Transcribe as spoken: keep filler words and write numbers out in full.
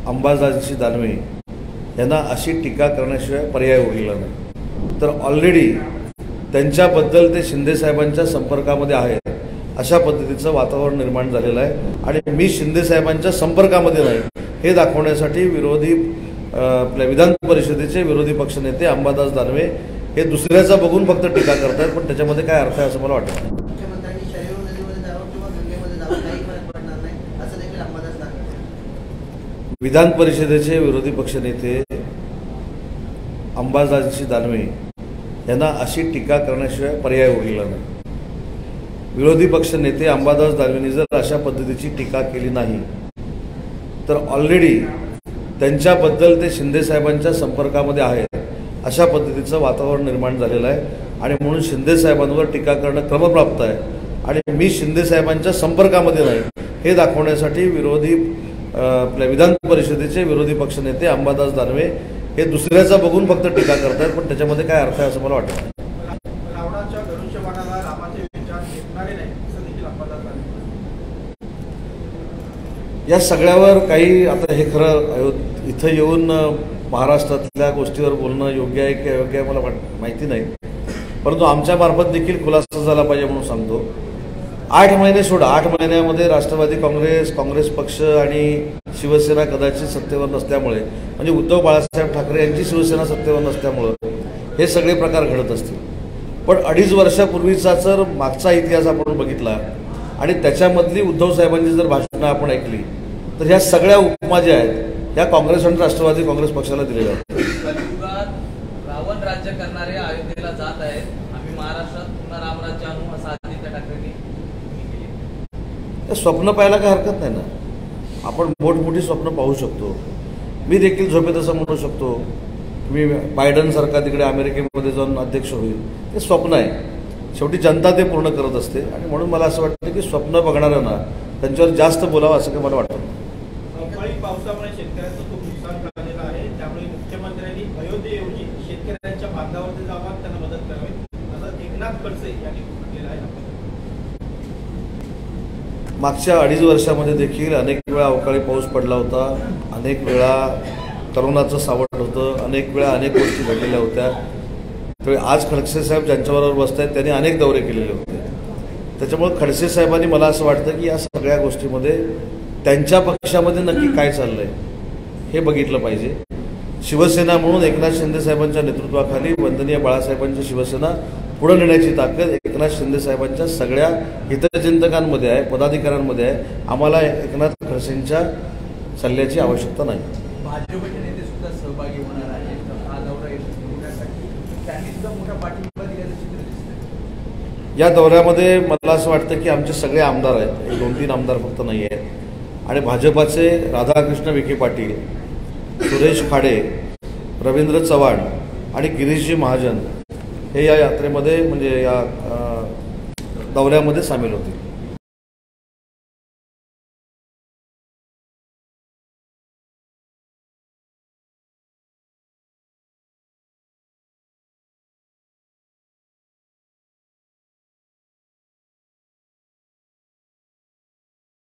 अंबादासजी दानवे यांना अशी टीका करण्याशिवाय पर्याय उरलेला नाही। तर ऑलरेडी त्यांच्याबद्दल ते शिंदेसाहेबांच्या संपर्कामध्ये आहेत अशा पद्धतीचं वातावरण निर्माण झालेलं आहे। आणि मी शिंदेसाहेबांच्या संपर्कामध्ये नाही हे दाखवण्यासाठी विरोधी आपल्या विधान परिषदेचे विरोधी पक्षनेते अंबादास दानवे हे दुसऱ्याचा बघून फक्त टीका करतात, पण त्याच्यामध्ये काय अर्थ आहे असं मला वाटत नाही। विधान परिषदेचे विरोधी पक्षनेते अंबादासजी दानवे यांना अशी टीका करण्याशिवाय पर्याय उरलेला नाही। विरोधी पक्षनेते अंबादास दानवेंनी जर अशा पद्धतीची टीका केली नाही तर ऑलरेडी त्यांच्याबद्दल ते शिंदेसाहेबांच्या संपर्कामध्ये आहेत अशा पद्धतीचं वातावरण निर्माण झालेलं आहे। आणि म्हणून शिंदेसाहेबांवर टीका करणं क्रमप्राप्त आहे। आणि मी शिंदेसाहेबांच्या संपर्कामध्ये नाही हे दाखवण्यासाठी विरोधी आपल्या विधान परिषदेचे विरोधी पक्षनेते अंबादास दानवे हे दुसऱ्याचा बघून फक्त टीका करतात, पण त्याच्यामध्ये काय अर्थ आहे असं मला वाटत नाही। या सगळ्यावर काही आता हे खरं इथं येऊन महाराष्ट्रातल्या गोष्टीवर बोलणं योग्य आहे की अयोग्य आहे मला माहिती नाही, परंतु आमच्या मार्फत देखील खुलासा झाला पाहिजे म्हणून सांगतो। आठ महिने सोडा, आठ महिन्यामध्ये राष्ट्रवादी काँग्रेस काँग्रेस पक्ष आणि शिवसेना कदाचित सत्तेवर नसल्यामुळे, म्हणजे उद्धव बाळासाहेब ठाकरे यांची शिवसेना सत्तेवर नसल्यामुळं हे सगळे प्रकार घडत असतील। पण अडीच वर्षापूर्वीचा जर मागचा इतिहास आपण बघितला आणि त्याच्यामधली उद्धव साहेबांची जर भाषणं आपण ऐकली तर ह्या सगळ्या उपमा ज्या आहेत ह्या काँग्रेस आणि राष्ट्रवादी काँग्रेस पक्षाला दिलेल्या आहेत। रावण राज्य करणारे अयोध्येला जात आहेत, आम्ही महाराष्ट्रात पुन्हा रामराज्य आणू असं आदित्य ठाकरेंनी स्वप्न पाहायला काही हरकत नाही ना। आपण मोठमोठी स्वप्न पाहू शकतो। मी देखील झोपेत असं म्हणू शकतो मी बायडन सारखा तिकडे अमेरिकेमध्ये जाऊन अध्यक्ष होईल, ते स्वप्न आहे। शेवटी जनता ते पूर्ण करत असते आणि म्हणून मला असं वाटतं की स्वप्न बघणाऱ्यांना त्यांच्यावर जास्त बोलावं असं काही मला वाटतं। अवकाळी पावसामुळे शेतकऱ्यांचं खूप नुकसान झालेलं आहे, त्यामुळे मुख्यमंत्र्यांनी अयोध्येऐवजी शेतकऱ्यांच्या बांधावरती जावं, त्यांना मदत करावी असं एकनाथ खडसे यांनी म्हटलेलं आहे। मागच्या अडीच वर्षामध्ये देखील अनेक वेळा अवकाळी पाऊस पडला होता, अनेक वेळा करोनाचं सावट होतं, अनेक वेळा अनेक गोष्टी घडलेल्या होत्या। त्यामुळे आज खडसे साहेब ज्यांच्याबरोबर बसत आहेत त्यांनी अनेक दौरे केलेले होते। त्याच्यामुळे खडसे साहेबांनी मला असं वाटतं की या सगळ्या गोष्टीमध्ये त्यांच्या पक्षामध्ये नक्की काय चाललंय हे बघितलं पाहिजे। शिवसेना म्हणून एकनाथ शिंदे साहेबांच्या नेतृत्वाखाली वंदनीय बाळासाहेबांची शिवसेना पुढे नेण्याची ताकद एकनाथ शिंदे साहेबांच्या सगळ्या हितचिंतकांमध्ये आहे, पदाधिकाऱ्यांमध्ये आहे। आम्हाला एकनाथ खडसेंच्या सल्ल्याची आवश्यकता नाही। भाजपचे नेते सुद्धा सहभागी होणार आहेत हा दौरा येण्यासाठी, त्यांनी सुद्धा मोठा पाठिंबा दिल्याचं चित्र दिसतंय। या दौऱ्यामध्ये मला असं वाटतं की आमचे सगळे आमदार आहेत, एक दोन तीन आमदार फक्त नाही आहेत। आणि भाजपाचे राधाकृष्ण विखे पाटील, सुरेश खाडे, रवींद्र चव्हाण आणि गिरीशजी महाजन हे या यात्रेमध्ये म्हणजे या दौऱ्यामध्ये सामील होतील।